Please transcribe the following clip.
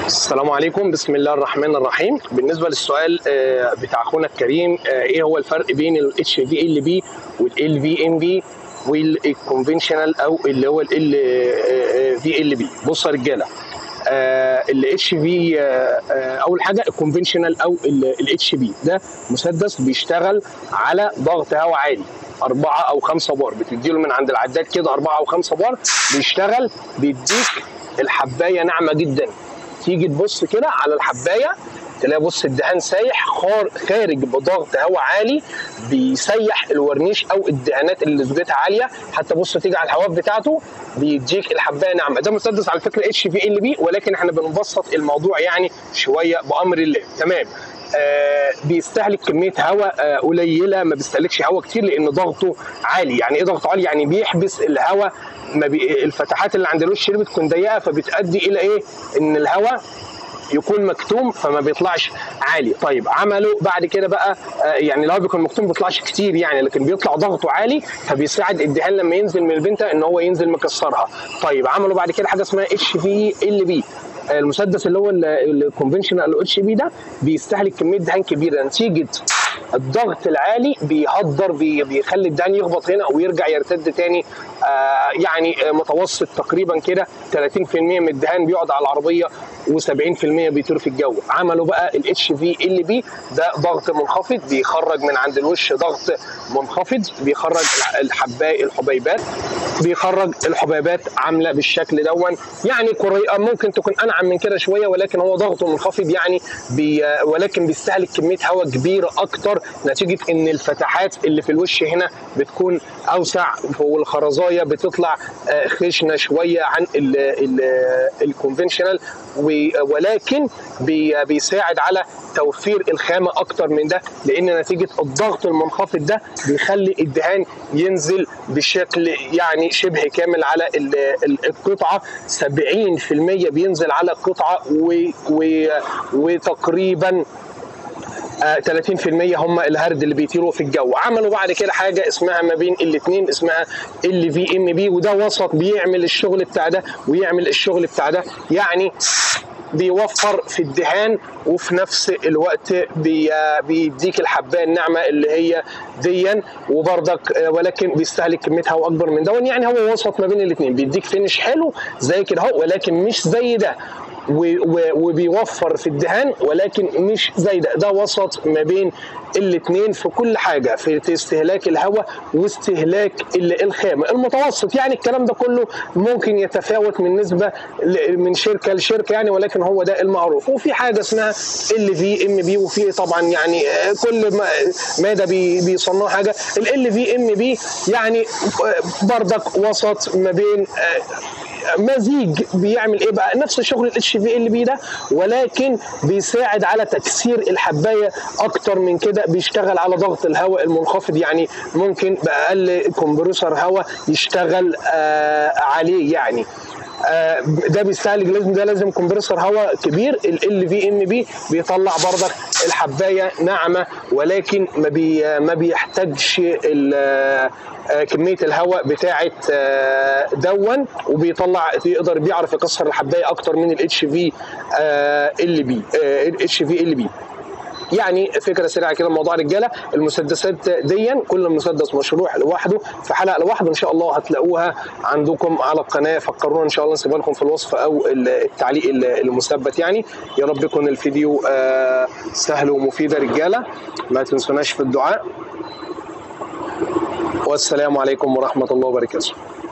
السلام عليكم، بسم الله الرحمن الرحيم. بالنسبه للسؤال بتاع اخونا الكريم، ايه هو الفرق بين ال HVLB وال LVMB والكونفنشنال او اللي هو ال VLB؟ بصوا يا رجاله، ال HV اول حاجه الكونفنشنال او ال HV ده مسدس بيشتغل على ضغط هواء عالي 4 أو 5 بار، بتديله من عند العداد كده 4 أو 5 بار بيشتغل، بيديك الحبايه ناعمه جدا. تيجي تبص كده على الحبايه تلاقي بص الدهان سايح خارج بضغط هواء عالي، بيسيح الورنيش او الدهانات اللي نسبتها عاليه. حتى بص تيجي على الحواف بتاعته بيديك الحبايه ناعمه. ده مسدس على فكره HVLB، ولكن احنا بنبسط الموضوع يعني شويه بامر الله. تمام. بيستهلك كميه هواء قليله، ما بيستهلكش هواء كتير لان ضغطه عالي. يعني ايه ضغطه عالي؟ يعني بيحبس الهواء، الفتحات اللي عند الوش اللي بتكون ضيقه، فبتؤدي الى ايه؟ ان الهواء يكون مكتوم فما بيطلعش عالي. طيب عملوا بعد كده بقى يعني الهواء بيكون مكتوم ما بيطلعش كتير يعني، لكن بيطلع ضغطه عالي فبيساعد الدهان لما ينزل من البنته ان هو ينزل مكسرها. طيب عملوا بعد كده حاجه اسمها HVLB. المسدس اللي هو الكونفنشنال HV ده بيستهلك كميه دهان كبيره نتيجه الضغط العالي، بيهدر بيخلي الدهان يخبط هنا ويرجع يرتد تاني. يعني متوسط تقريبا كده 30% من الدهان بيقعد على العربيه و70% بيطير في الجو. عملوا بقى ال HVLB ده ضغط منخفض، بيخرج من عند الوش ضغط منخفض، بيخرج الحبيبات، بيخرج الحبيبات عامله بالشكل دون. يعني ممكن تكون انعم من كده شويه، ولكن هو ضغطه منخفض يعني ولكن بيستهلك كميه هواء كبيره اكتر، نتيجه ان الفتحات اللي في الوش هنا بتكون اوسع والخرزايه بتطلع خشنه شويه عن الكونفنشنال، ولكن بيساعد على توفير الخامه اكتر من ده، لان نتيجه الضغط المنخفض ده بيخلي الدهان ينزل بشكل يعني شبه كامل على القطعه. 70% بينزل على القطعه وتقريبا 30% هم الهرد اللي بيطيروا في الجو. عملوا بعد كده حاجه اسمها ما بين الاثنين اسمها LVMB، وده وسط بيعمل الشغل بتاع ده ويعمل الشغل بتاع ده، يعني بيوفر في الدهان وفي نفس الوقت بيديك الحبايه الناعمه اللي هي ديا وبرضك، ولكن بيستهلك كميه هواء اكبر من دون. يعني هو وسط ما بين الاثنين، بيديك فينش حلو زي كده اهو، ولكن مش زي ده، وبيوفر في الدهان ولكن مش زي ده. ده وسط ما بين الاثنين في كل حاجه، في استهلاك الهواء واستهلاك الخامه المتوسط. يعني الكلام ده كله ممكن يتفاوت من نسبه من شركه لشركه يعني، ولكن هو ده المعروف. وفي حاجه اسمها LVMB، وفي طبعا يعني كل ماده بيصنعوا حاجه. LVMB يعني برضك وسط ما بين مزيج، بيعمل ايه بقى؟ نفس شغل ال HVLB ده، ولكن بيساعد على تكسير الحبايه اكتر من كده، بيشتغل على ضغط الهواء المنخفض، يعني ممكن باقل كمبرسور هواء يشتغل عليه يعني. ده بيستهلك لازم كمبرسور هواء كبير. ال LVMB بيطلع برضك الحبايه ناعمه، ولكن ما بيحتاجش كميه الهواء بتاعه دون، وبيطلع بيعرف يكسر الحبايه اكتر من ال HVLB. يعني فكره سريعه كده الموضوع رجاله. المسدسات ديا كل مسدس مشروع لوحده في حلقه لوحده، ان شاء الله هتلاقوها عندكم على القناه. فكرونا ان شاء الله نسيبها لكم في الوصف او التعليق المثبت يعني. يا رب يكون الفيديو سهل ومفيد يا رجاله. ما تنسوناش في الدعاء، والسلام عليكم ورحمه الله وبركاته.